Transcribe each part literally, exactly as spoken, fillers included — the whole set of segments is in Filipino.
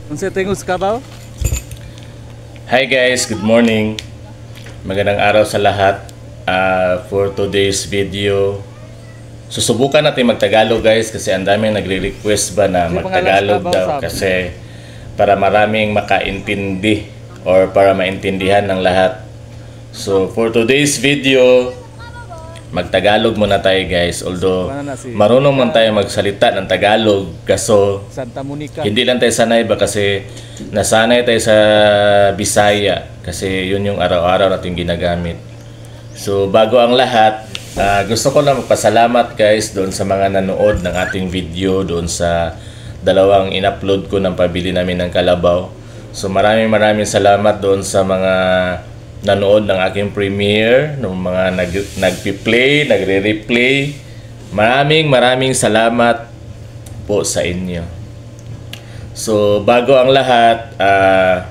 Unsa tingos ka ba? Hi guys, good morning. Magandang araw sa lahat. Uh, for today's video, susubukan natin magtagalog guys kasi ang daming nagre-request ba na magtagalog daw kasi para maraming makaintindi or para maintindihan ng lahat. So for today's video, magtagalog muna tayo guys, although marunong man tayo magsalita ng Tagalog kaso Santa Monica. Hindi lang tayo sanay ba kasi nasanay tayo sa Bisaya kasi yun yung araw-araw natin ginagamit. So bago ang lahat, uh, gusto ko lang magpasalamat guys doon sa mga nanood ng ating video doon sa dalawang in-upload ko ng pabili namin ng kalabaw. So maraming maraming salamat doon sa mga nanood ng aking premiere, ng mga nag, nagpi-play, nagre-replay. Maraming maraming salamat po sa inyo. So, bago ang lahat, uh,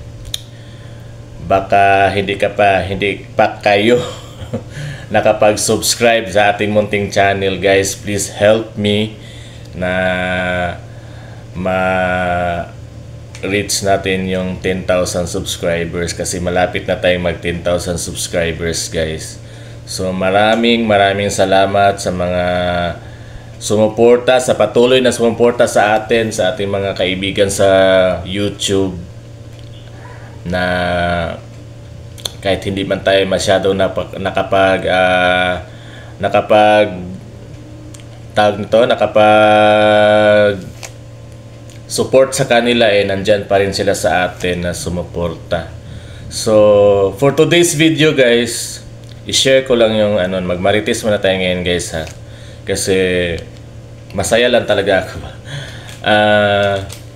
baka hindi ka pa, hindi pa kayo nakapag-subscribe sa ating munting channel, guys. Please help me na ma reach natin yung ten thousand subscribers kasi malapit na tayong mag ten thousand subscribers guys. So maraming maraming salamat sa mga sumuporta, sa patuloy na sumuporta sa atin, sa ating mga kaibigan sa YouTube na kahit hindi man tayo masyado nakapag uh, nakapag tawag nito, nakapag support sa kanila eh, nandyan pa rin sila sa atin na sumuporta. So, for today's video guys, i-share ko lang yung ano, magmarites muna tayo ngayon guys ha. Kasi masaya lang talaga ako. uh,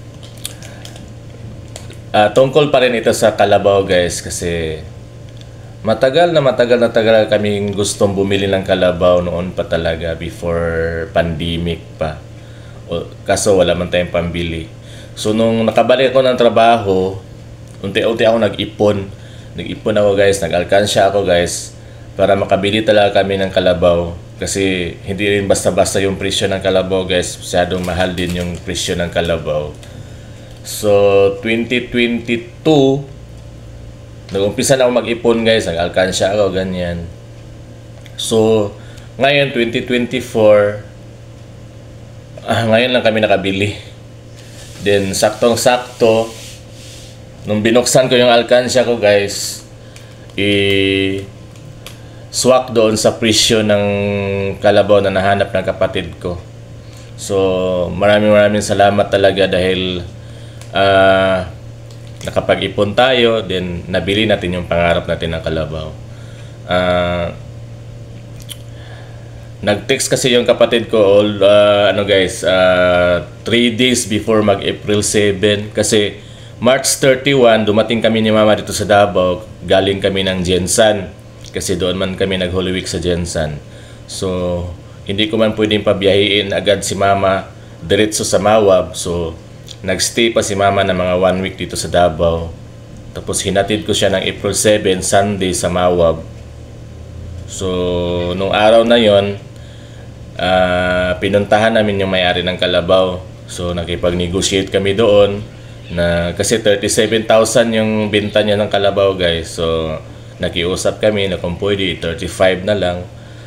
uh, tungkol pa rin ito sa kalabaw guys kasi matagal na matagal na tagal kaming gustong bumili ng kalabaw noon pa talaga before pandemic pa. O, kaso wala man tayong pambili. So nung nakabalik ako ng trabaho, unti-unti ako nag-ipon. Nag-ipon ako guys, nag-alkansya ako guys para makabili talaga kami ng kalabaw. Kasi hindi rin basta-basta yung presyo ng kalabaw guys. Masyadong mahal din yung presyo ng kalabaw. So twenty twenty-two, nag-umpisa na ako mag-ipon guys, nag-alkansya ako, ganyan. So ngayon twenty twenty-four, Ah, ngayon lang kami nakabili. Then, saktong-sakto, nung binuksan ko yung alkansya ko, guys, i-swak doon sa presyo ng kalabaw na nahanap ng kapatid ko. So, maraming maraming salamat talaga dahil uh, nakapag-ipon tayo, then nabili natin yung pangarap natin ng kalabaw. Ah... Uh, Nag-text kasi yung kapatid ko all uh, ano guys, uh, three days before mag-April seven kasi March thirty-one dumating kami ni Mama dito sa Davao, galing kami ng Jensan kasi doon man kami nag-Holy Week sa Jensan. So hindi ko man pwedeng pabiyahiin agad si Mama diretso sa Mawab. So nagstay pa si Mama ng mga one week dito sa Davao. Tapos hinatid ko siya ng April seven, Sunday sa Mawab. So nung araw na yon, Uh, pinuntahan namin yung may-ari ng kalabaw. So nakipag-negotiate kami doon na kasi thirty-seven thousand yung benta niya ng kalabaw guys. So nakiusap kami na kung pwede thirty-five na lang.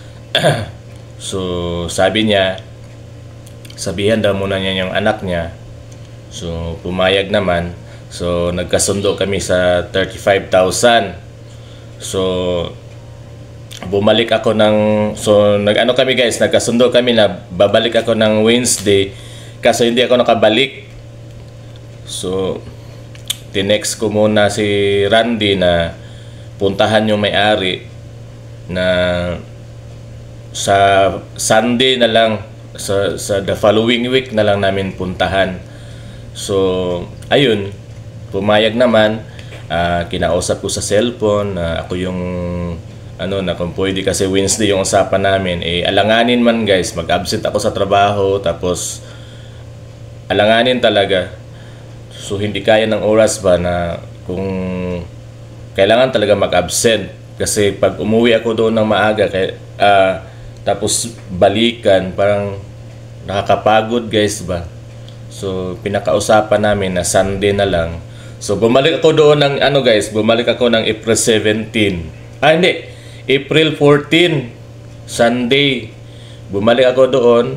So sabi niya, sabihan daw muna niya yung anak niya. So pumayag naman. So nagkasundo kami sa thirty-five thousand. So bumalik ako ng, so nag-ano kami guys, nagkasundo kami na babalik ako ng Wednesday kaso hindi ako nakabalik. So tinext ko muna si Randy na puntahan yung may-ari na sa Sunday na lang, sa, sa the following week na lang namin puntahan. So ayun, pumayag naman. Uh, kinausap ko sa cellphone na uh, ako yung ano na kung pwede kasi Wednesday yung usapan namin, eh alanganin man guys, mag-absent ako sa trabaho tapos alanganin talaga. So hindi kaya ng oras ba na kung kailangan talaga mag-absent kasi pag umuwi ako doon ng maaga kay, uh, tapos balikan parang nakakapagod guys ba. So pinakausapan namin na Sunday na lang. So bumalik ako doon ng ano guys, bumalik ako ng April seventeen. Ah hindi, April fourteen, Sunday. Bumalik ako doon.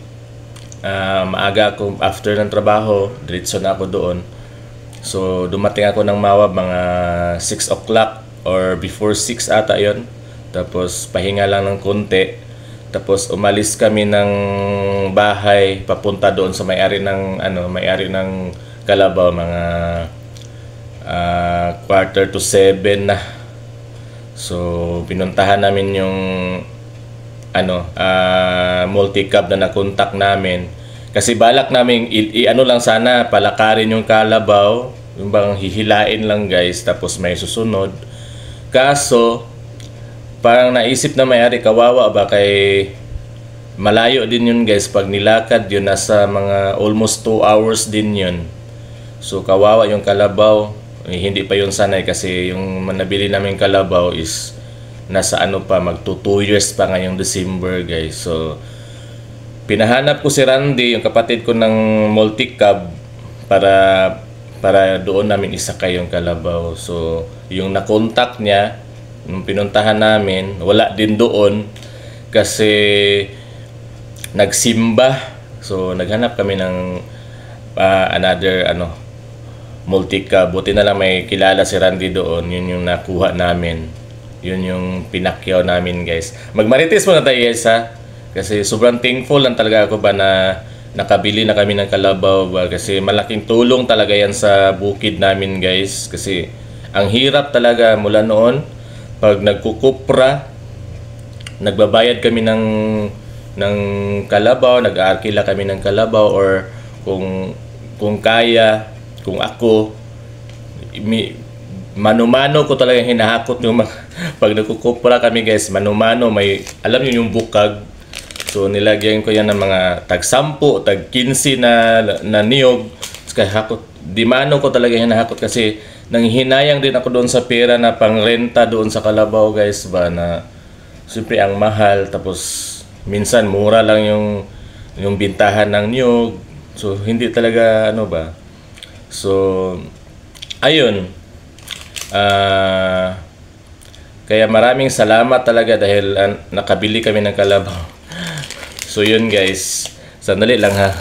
Uh, maaga ako after ng trabaho, diretso na ako doon. So dumating ako ng Mawab mga six o'clock or before six ata yon. Tapos pahinga lang ng konti. Tapos umalis kami ng bahay papunta doon sa may-ari ng ano, may-ari ng Kalabaw mga uh, quarter to seven na. So pinuntahan namin yung ano, uh, multi-cab na nakontak namin. Kasi balak namin i, i ano lang sana palakarin yung Kalabaw, yung bang hihilain lang guys tapos may susunod. Kaso parang naisip na may-ari, kawawa ba kay malayo din yun guys, pag nilakad yun nasa mga almost two hours din yun. So kawawa yung Kalabaw, eh, hindi pa yun sanay kasi yung manabili namin Kalabaw is nasa ano pa, mag two years pa ngayong December guys. So pinahanap ko si Randy, yung kapatid ko ng multi-cab para para doon namin isakay yung Kalabaw. So yung nakontak niya nung pinuntahan namin, wala din doon kasi nagsimba. So naghanap kami ng uh, another ano multi-cab. Buti na lang may kilala si Randy doon. Yun yung nakuha namin. Yun yung pinakyaw namin guys. Magmarites muna tayo guys ha. Kasi sobrang thankful lang talaga ako ba na nakabili na kami ng Kalabaw ba. Kasi malaking tulong talaga yan sa bukid namin guys. Kasi ang hirap talaga mula noon. Pag nagkukupra, nagbabayad kami ng ng Kalabaw, nag-aarkila kami ng Kalabaw, or kung kung kaya, kung ako mi, mano-mano ko talaga hinahakot yung mga, pag nagkukupra kami guys, mano-mano, may alam niyo yung bukag. So nilagyan ko yan ng mga tag sampu, tag kinsi na na niyog. Kaya hakot, di mano ko talaga hinahakot kasi nanghinayang din ako doon sa pera na pangrenta doon sa Kalabaw guys ba, na siyempre ang mahal, tapos minsan mura lang yung yung bintahan ng niyog. So hindi talaga ano ba. So ayun, uh, kaya maraming salamat talaga dahil uh, nakabili kami ng Kalabaw. So yun guys, sandali lang ha.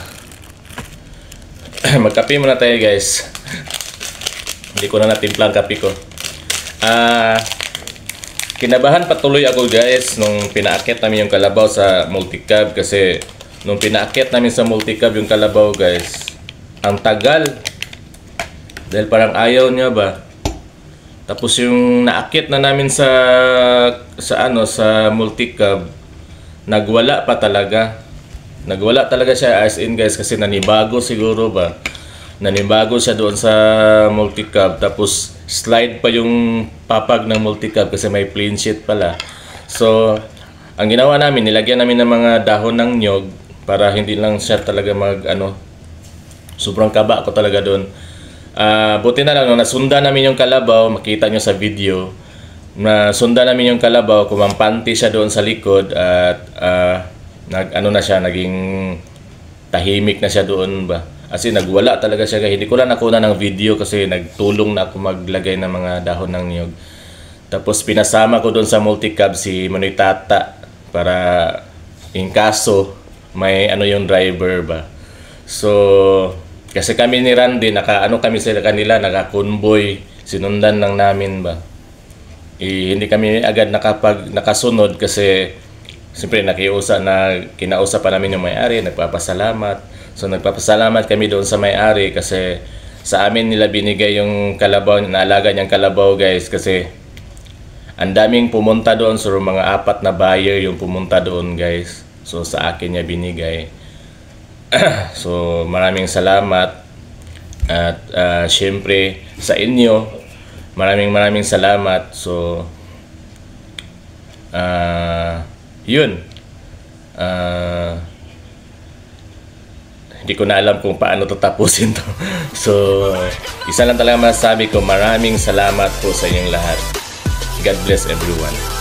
Magkape muna tayo guys. Hindi ko na natimpla ang kape ko. Ah, uh, kinabahan patuloy ako guys nung pinaakit namin yung Kalabaw sa multi-cab. Kasi nung pinaakit namin sa multi-cab yung Kalabaw guys, ang tagal. Dahil parang ayaw niya ba. Tapos yung naakit na namin sa sa ano sa multi-cab, nagwala pa talaga. Nagwala talaga siya as in guys, kasi nanibago siguro ba. Nanibago siya doon sa multi-cab, tapos slide pa yung papag ng multi-cab kasi may plain sheet pala. So ang ginawa namin, nilagyan namin ng mga dahon ng nyog para hindi lang siya talaga mag ano, sobrang kaba ko talaga doon. Uh, buti na lang no, nasunda namin yung Kalabaw, makita nyo sa video. Nasunda namin yung Kalabaw, kumampanti siya doon sa likod at uh, nag ano na siya, naging tahimik na siya doon ba. Kasi nagwala talaga siya. Hindi ko lang nakuha ng video kasi nagtulong na ako maglagay ng mga dahon ng niyog. Tapos pinasama ko doon sa multi-cab si Manoy Tata para in kaso may ano yung driver ba. So kasi kami ni Randy, naka ano kami sa kanila, naka-convoy, sinundan lang namin ba. Eh, hindi kami agad nakapag nakasunod kasi siyempre nakiusa na kinausa pa namin yung may-ari, nagpapasalamat. So nagpapasalamat kami doon sa may-ari kasi sa amin nila binigay yung Kalabaw, naalaga niyang Kalabaw guys, kasi ang daming pumunta doon. So mga apat na buyer yung pumunta doon guys. So sa akin niya binigay. So maraming salamat. At uh, syempre sa inyo, maraming maraming salamat. So uh, yun. Uh, Hindi ko na alam kung paano tatapusin to. So, isa lang talaga masasabi ko, maraming salamat po sa inyong lahat. God bless everyone.